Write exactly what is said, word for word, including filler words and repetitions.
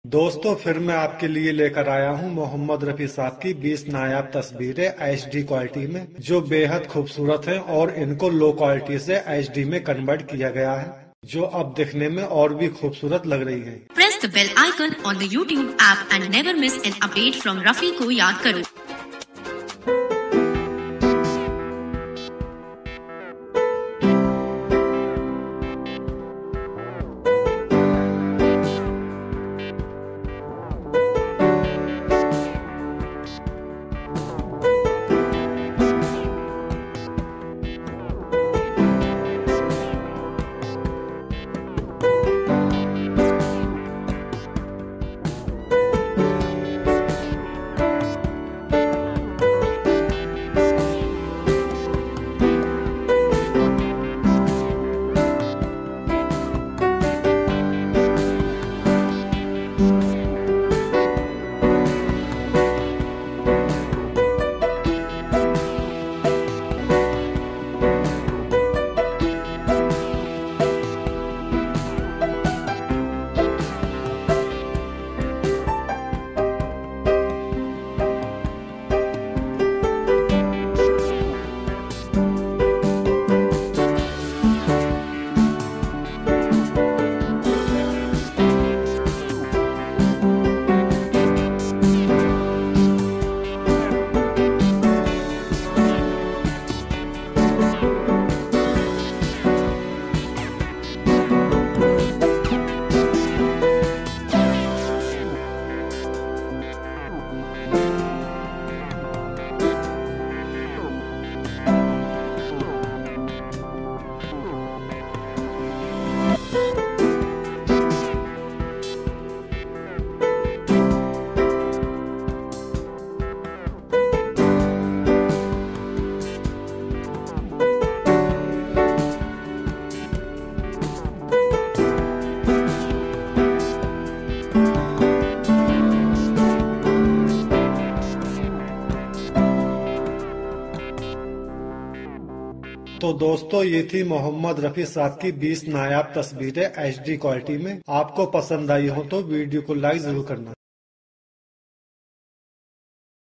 दोस्तों, फिर मैं आपके लिए लेकर आया हूं मोहम्मद रफी साहब की बीस नायाब तस्वीरें एचडी क्वालिटी में, जो बेहद खूबसूरत हैं और इनको लो क्वालिटी से एचडी में कन्वर्ट किया गया है, जो अब दिखने में और भी खूबसूरत लग रही है। Press the bell icon on the YouTube app and never miss an update from Rafi को याद करो। तो दोस्तों, ये थी मोहम्मद रफी साहब की बीस नायाब तस्वीरें एचडी क्वालिटी में। आपको पसंद आई हो तो वीडियो को लाइक जरूर करना।